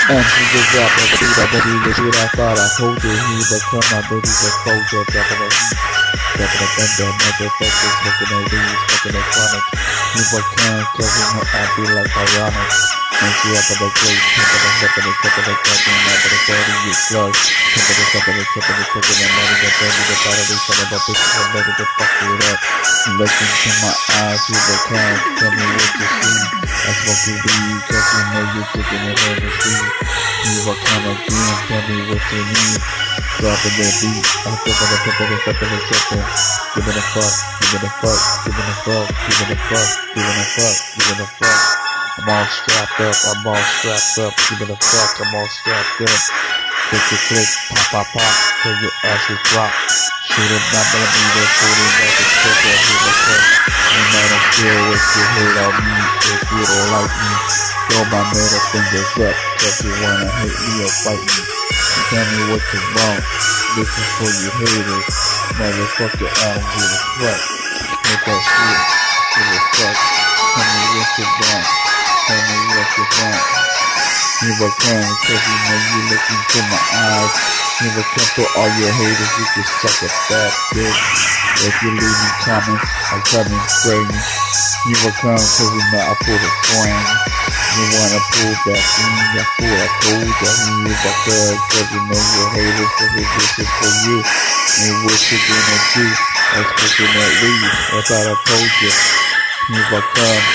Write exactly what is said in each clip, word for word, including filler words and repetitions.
And he was up and the beat up and he was shit I thought I told you he become my baby's a soldier. Dropping a heat, dropping a thunder, motherfuckers smoking a weed, smoking a chronic. He become cause he know I be like ironic. And she up on the great, tipping and tipping and tipping and tipping and up on the thirty you slush. Tipping and tipping and tipping and tipping and money the thirty the thought of each other but bitch I'm ready to fuck it up. Look into my eyes, you become, tell me what you see. I smoke your weed cause you know you're taking it on the street. You become again, tell me what you need. Dropping that beat, I'm tipping and tipping and tipping and tipping. Giving a fuck, giving a fuck, giving a fuck, giving a fuck, giving a fuck, giving a fuck. I'm all strapped up, I'm all strapped up, giving a fuck, I'm all strapped up. Click, click, click, pop, pop, pop, till your ass is drop. Shoot it, not gonna be there, shooting like a trick, or hit a fuck. And I don't care what you hate on me, if you don't like me. Throw my middle fingers up, cause you wanna hate me or fight me. Tell me what you want, this is for you haters. Motherfucker, I don't give a fuck. Make that shit, give a fuck. Tell me what you want. Tell me what you want. You become, cause you know you look into my eyes. You become for all your haters, you can suck a fat dick. If you leave me comments, I'm coming straight. You become, cause you know I pull the frame. You wanna pull back in, I pull a cold that you become, cause you know your haters, cause this is for you. And what you gonna do? I'm smoking that weed, I thought I told you. You become.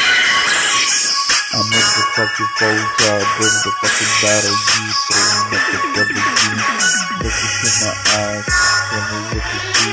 I'm in the fucking folder, bring the fucking battle, you throwing up the W. Look into my eyes, tell me what you see.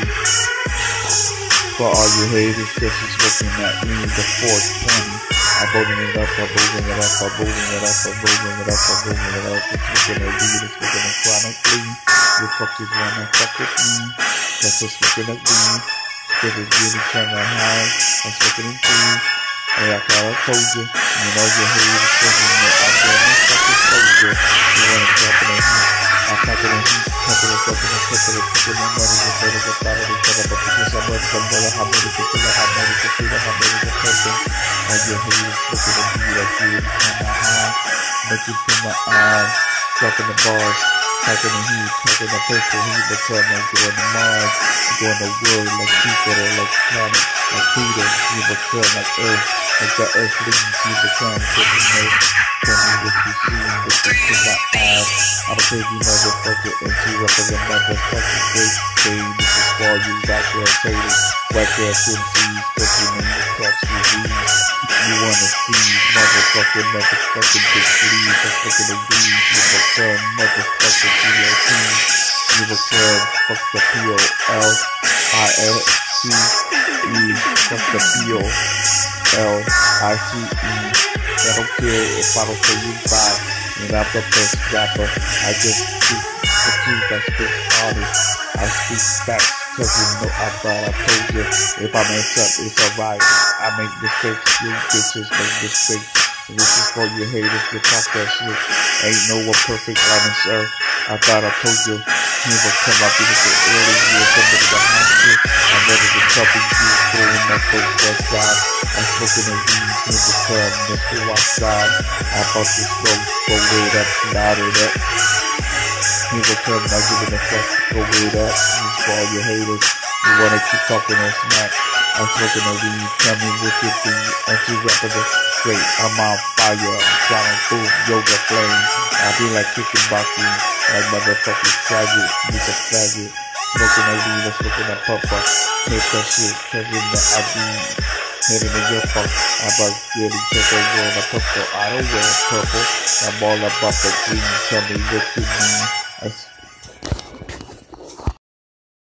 For all you haters, just is looking at me, the four twenty. I'm bolding it up, I'm bolding it up, I'm bolding it up, I'm bolding it up, I'm bolding it up. It's looking at weed, it's looking at chronically. You fuckers wanna fuck with me, that's just looking at me. Cause it's really trying to hide, that's looking at me. Hey, I thought I told you, you know your haters telling me I'm doing this fucking soldier. You wanna drop it in heat, I'm packing in heat, tapping it, tapping it, tapping it, tapping my money, the better the thought of each other, but because I'm ready to know how many to feel how many to feel how many to person. And your haters looking at me like you in my eye, looking through my eyes, dropping the bars, packing the heat, packing the pistol, he become like going to Mars, going to world like Jupiter, like planet, like Pluto, he become like Earth. Like the earthlings, you become taking notes. Tell me what you see, look into my eyes. I'm a crazy motherfucker, and you up as a motherfucking great pain. This is for you, back there, haters, back there, M Cs, but you know you catch your weeds. You wanna see motherfucking, motherfucking big sleeves, I'm fucking the weeds. You become motherfucking P O T. You become fuck the P O L I S C E, fuck the P O L I C E. I don't care if I don't say you bye. And I'm the best rapper. I just speak the truth, I speak honest. I speak facts, cause you know I thought I told you. If I mess up, it's alright. I make mistakes, you bitches make mistakes. This is for you haters to talk that shit. Ain't no one perfect on this earth. I thought I told you. You will come up in the early years, somebody behind you. I'm ready to trouble you, throwing up those west side. I'm smoking a weed, you become Mister Outside. I bought this road, go way up, loud it up. You will come, not giving a fuck, go way up. This is for all you haters. You wanna keep talking and smack. I'm smoking a weed, tell me what you do. And you rapping it straight, I'm on fire. I'm flying through yoga flame. I be like kicking boxing, like motherfucking faggot, you a faggot. Smoking a weed, I'm smoking a pupper. Hit that shit, cause you know I be hitting in your fuck. I'm about getting check on wearing a purple. I don't wear purple, I'm all about the green. Tell me what you mean.